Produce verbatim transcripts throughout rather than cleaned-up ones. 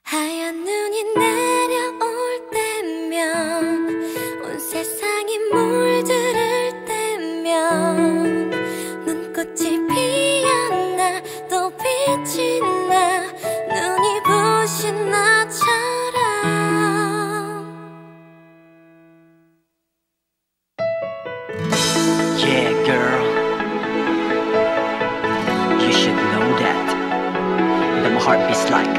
하얀 눈이 내려올 때면 온 세상이 물들을 때면 눈꽃이 피었나 또 빛이 나 눈이 부신 나처럼 Yeah girl, you should know that that my heart beats like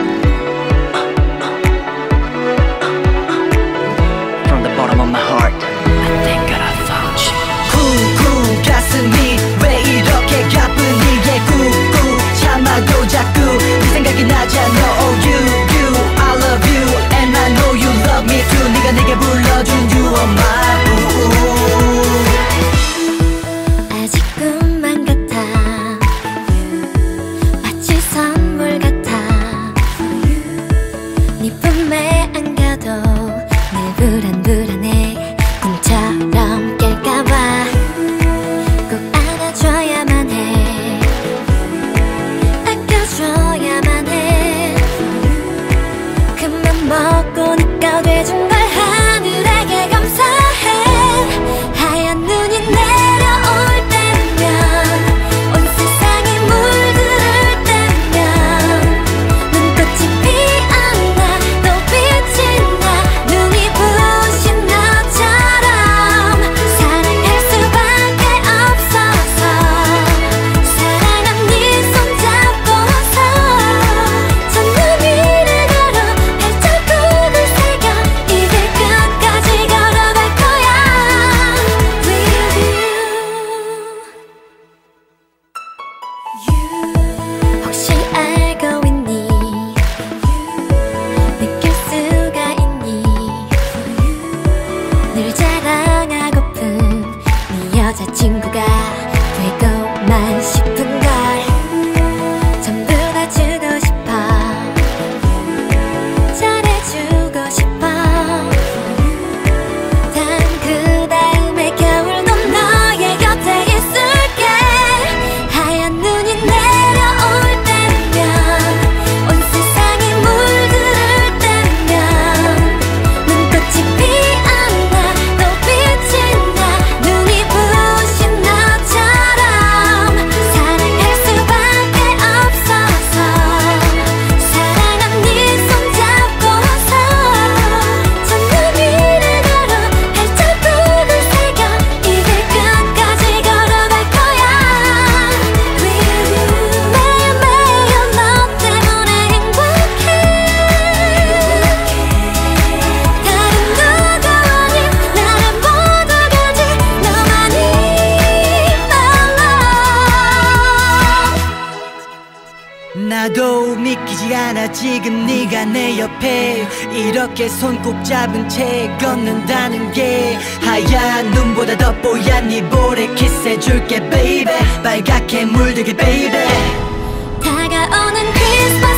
bottom of my heart. I thank God I found you. 쿵쿵 가슴이 왜 이렇게 가뿐히 게 꾹꾹 참아도 자꾸 네 생각이 나잖아. Oh you, you, I love you and I know you love me too. 네가 내게 불러준 you are my boo. 아직 꿈만 같아 마치 선물 같아 네 품에 안겨도 불안불안해 꿈처럼 깰까봐 꼭 안아줘야만 해 아껴줘야만 해 그만 먹고 네가 돼준 걸 하늘에게 감사해 하얀 눈이 내려올 때면 온 세상이 물들을 때면 눈꽃이 피었나 또 빛이 나 눈이 부신 나처럼 사랑할 수밖에 없어서 사랑한 네 손잡고서 저 눈위를 걸어 발자국을 새겨 이 길 끝까지 걸어갈 거야 With you 혹시 알고 있니 느낄 수가 있니 늘 자랑하고픈 네 여자친구가 되고만 싶은걸 전부 다 주고 싶어 잘해주고 싶어 단 그 다음에 겨울도 너의 곁에 있을게 하얀 눈이 내려올 때면 온 세상이 물들을 때면 눈꽃이 피었나 또 빛이 나 눈이 부신 나처럼 사랑할 수밖에 없어서 사랑한 네 손잡고서 저 눈위를 걸어 발자국을 새겨 이 길 끝까지 걸어갈 거야 With you 매일매일 너 때문에 행복해 다른 누구 아닌 나를 모두 가진 너만이 my love 나도 믿기지 않아 지금 네가 내 옆에 이렇게 손 꼭 잡은 채 걷는다는 게 하얀 눈보다 더 뽀얀 네 볼에 키스해줄게 baby 빨갛게 물들게 baby 다가오는 크리스마스